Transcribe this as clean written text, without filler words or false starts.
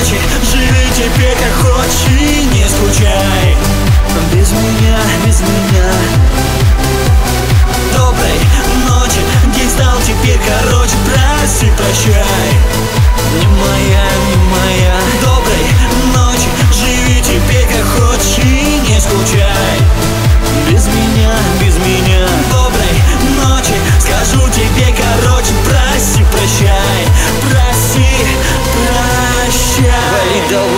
ночи, живи теперь как хочешь и не скучай. Без меня, без меня. Доброй ночи, день стал теперь короче, прости, прощай. Не моя, не моя. Доброй ночи, живи теперь как хочешь и не скучай. Без меня, без меня. Доброй ночи, скажу тебе короче, прости, прощай. Прости, прощай.